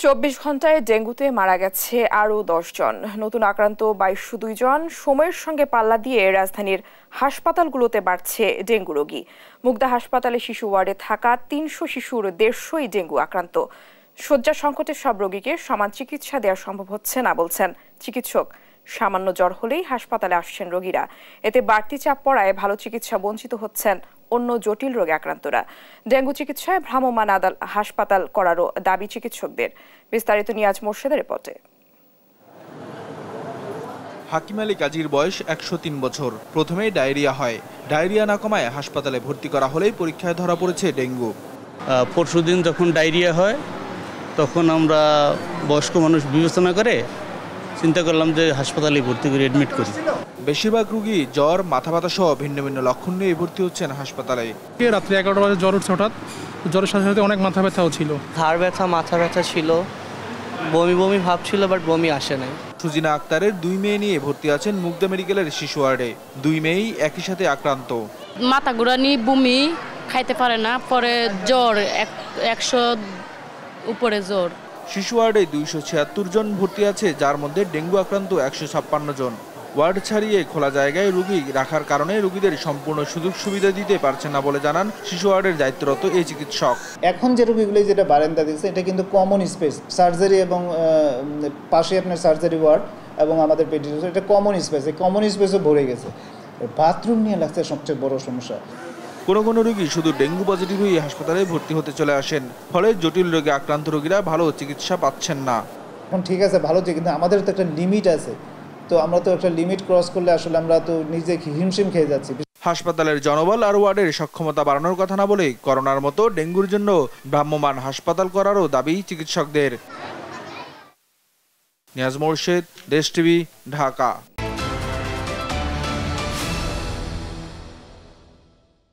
২৪ ঘন্টায় ডেঙ্গুতে মারা গেছে আরও ১০ জন। নতুন আক্রান্ত ২২০২ জন। সময়ের সঙ্গে পাল্লা দিয়ে রাজধানীর হাসপাতালগুলোতে বাড়ছে ডেঙ্গু রোগী। মুগদা হাসপাতালে শিশু ওয়ার্ডে থাকা ৩০০ শিশুর ১৫০ই ডেঙ্গু আক্রান্ত। শয্যা সংকটে সব রোগীকে সমান চিকিৎসা দেওয়া সম্ভব হচ্ছে না বলছেন চিকিৎসক। সামান্য জ্বর হলেই হাসপাতালে আসছেন রোগীরা। এতে বাড়তি চাপ পড়ায় ভালো চিকিৎসা বঞ্চিত হচ্ছেন অন্য জটিল রোগে আক্রান্তরা। ডেঙ্গু চিকিৎসায় ভ্রাম্যমাণ হাসপাতাল করারও দাবি চিকিৎসকদের। বিস্তারিত নিয়াজ মোর্শেদের রিপোর্টে। হাকিম আলী কাজীর বয়স ১০৩ বছর। প্রথমেই ডায়রিয়া হয়। ডায়রিয়া না কমায় হাসপাতালে ভর্তি করা হলেই পরীক্ষায় ধরা পড়েছে ডেঙ্গু। পরশুদিন যখন ডায়রিয়া হয় তখন আমরা বয়স্ক মানুষ বিবেচনা করে চিন্তা করলাম যে হাসপাতালে ভর্তি করে অ্যাডমিট করি। বেশিরভাগ রোগী জ্বর, মাথা ব্যথা সহ ভিন্ন ভিন্ন লক্ষণ নিয়ে ভর্তি হচ্ছেন হাসপাতালে। রাত্রে 11টা বাজে জ্বর উঠছে হঠাৎ। জ্বরের সাথে সাথে অনেক মাথা ব্যথাও ছিল। ঘাড় ব্যথা, মাথা ব্যথা ছিল, বমি বমি ভাব ছিল, বাট বমি আসে নাই। সুজিনা আক্তারের 2 মেয়ে নিয়ে ভর্তি আছেন মুগদা মেডিকেলের শিশু ওয়ার্ডে। 2 মেয়েই একই সাথে আক্রান্ত। মাথা ঘুরানি, বমি, খাইতে পারে না, পরে জ্বর 100 উপরে জ্বর। শিশু ওয়ার্ডে 276 জন ভর্তি আছে, যার মধ্যে ডেঙ্গু আক্রান্ত 156 জন। ওয়ার্ড ছাড়িয়ে খোলা জায়গায় রোগী রাখার কারণে রোগীদের সম্পূর্ণ সুযোগ সুবিধা দিতে পারছেন না বলে জানান শিশু ওয়ার্ডের দায়িত্বরত এই চিকিৎসক। এখন যে রোগীগুলো যেটা বারান্দা দিচ্ছে, এটা কিন্তু কমন স্পেস, সার্জারি এবং পাশে আপনার সার্জারি ওয়ার্ড এবং আমাদের পেডিয়াট্রিক, এটা কমন স্পেস। এই কমন স্পেসও ভরে গেছে। বাথরুম নিয়ে লাগছে সবচেয়ে বড় সমস্যা। কোনো রোগী শুধু ডেঙ্গু পজিটিভ হয়ে হাসপাতালে ভর্তি হতে চলে আসেন, ফলে জটিল রোগে আক্রান্ত রোগীরা ভালো চিকিৎসা পাচ্ছেন না। এখন ঠিক আছে, ভালো, কিন্তু আমাদের তো একটা লিমিট আছে। তো আমরা তো একটা লিমিট ক্রস করলে আসলে আমরা তো নিজে হিমশিম খেয়ে যাচ্ছি। হাসপাতালের জনবল আর ওয়ার্ডের সক্ষমতা বাড়ানোর কথা না বলে করোনার মতো ডেঙ্গুর জন্য ভ্রাম্যমাণ হাসপাতাল করারও দাবি চিকিৎসকদের। নিয়াজ মোর্শেদ, দেশ টিভি, ঢাকা।